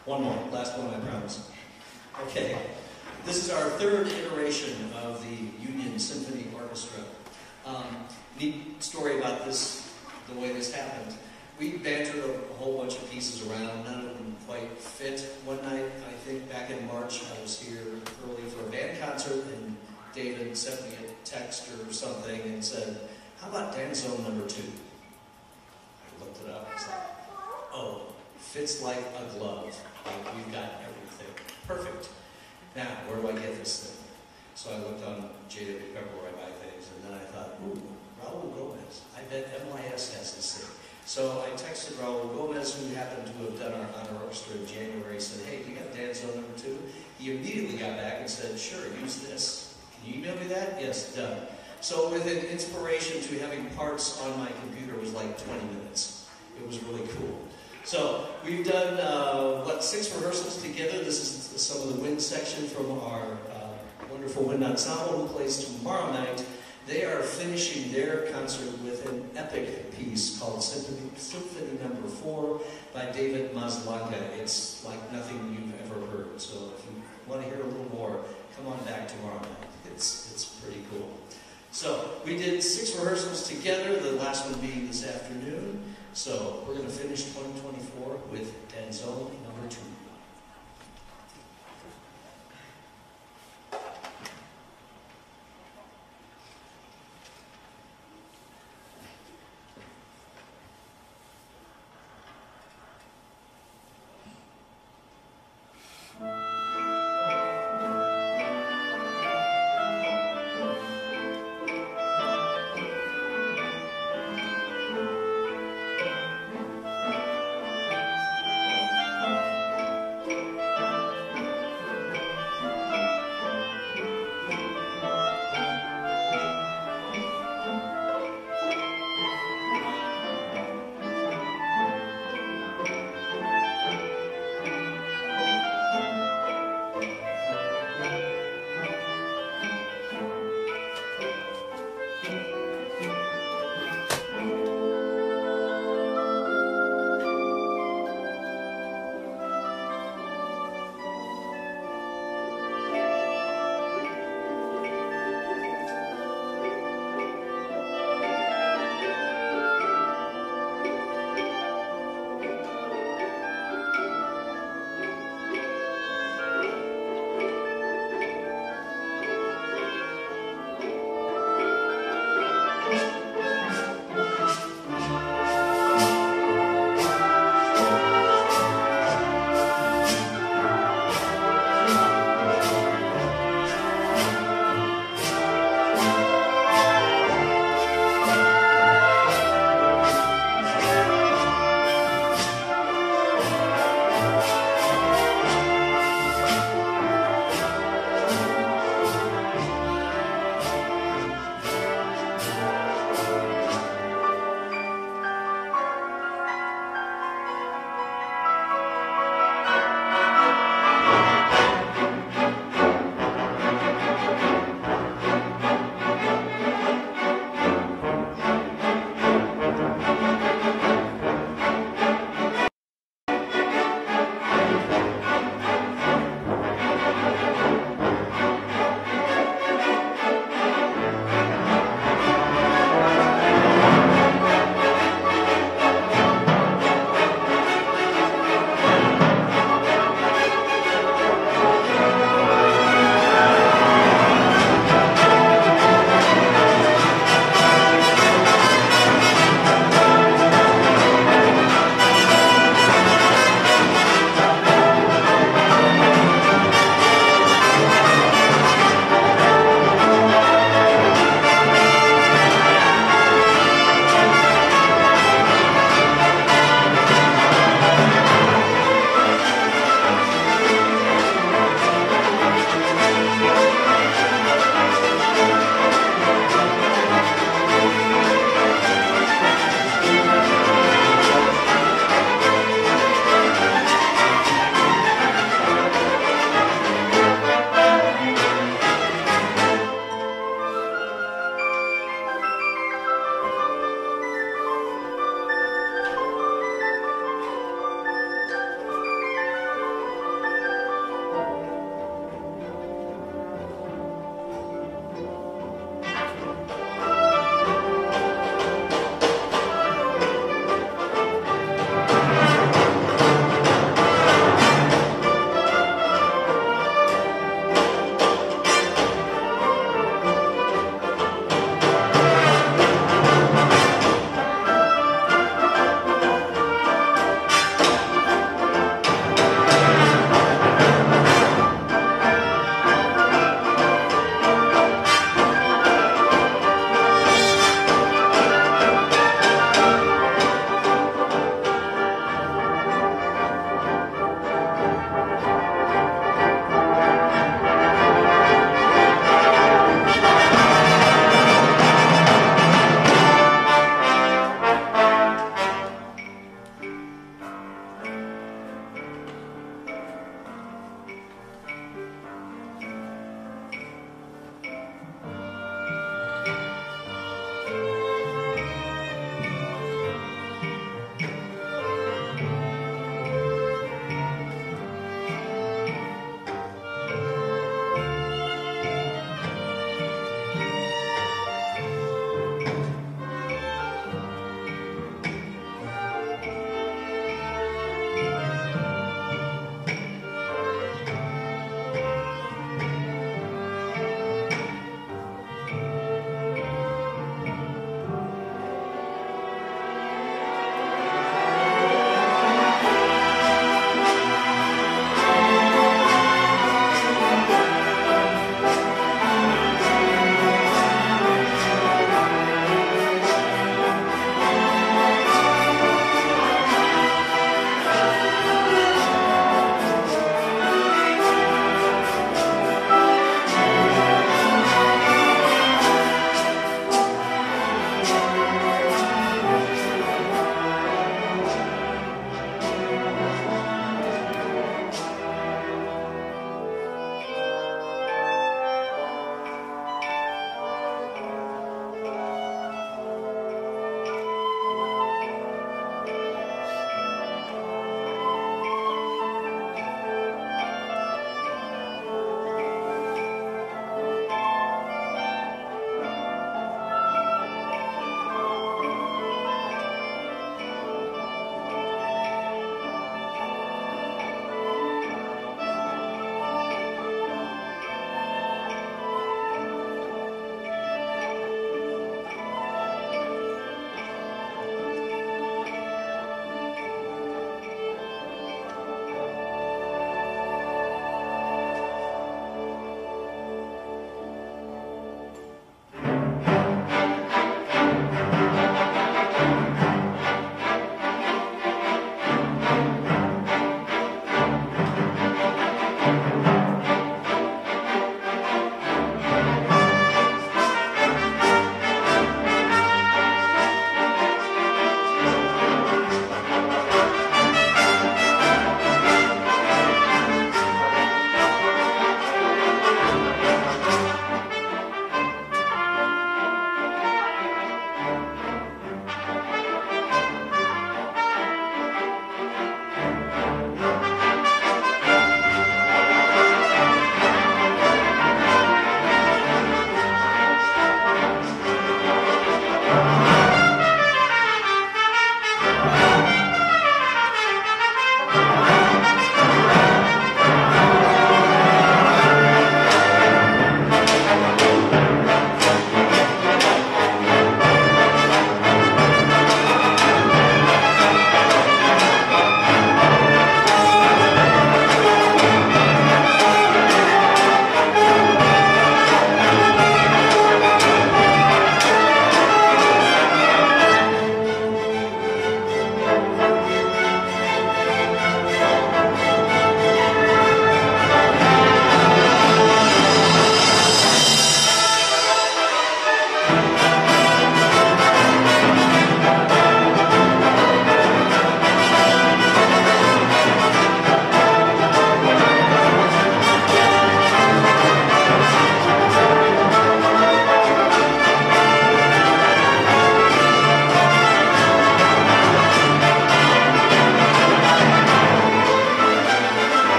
One more, last one, I promise. Okay, this is our third iteration of the Union Symphony Orchestra. Neat story about this, the way this happened. We bantered a whole bunch of pieces around, none of them quite fit. One night, I think back in March, I was here early for a band concert, and David sent me a text or something and said, "How about Danzone number 2? I looked it up and said, "Oh, fits like a glove. Like, we've got everything. Perfect. Now, where do I get this thing?" So I looked on JW Pepper where I buy things, and then I thought, ooh, Raul Gomez. I bet MYS has this thing. So I texted Raul Gomez, who happened to have done our honor orchestra in January, said, "Hey, you got Danzone number 2? He immediately got back and said, "Sure, use this. Can you email me that?" Yes, done. So with an inspiration to having parts on my computer was like 20 minutes. It was really cool. So we've done, 6 rehearsals together. This is some of the wind section from our wonderful wind ensemble who plays tomorrow night. They are finishing their concert with an epic piece called Symphony Number 4 by David Maslanka. It's like nothing you've ever heard. So if you want to hear a little more, come on back tomorrow night. It's pretty cool. So we did 6 rehearsals together, the last one being this afternoon. So we're going to finish 2024 with Danzone number 2.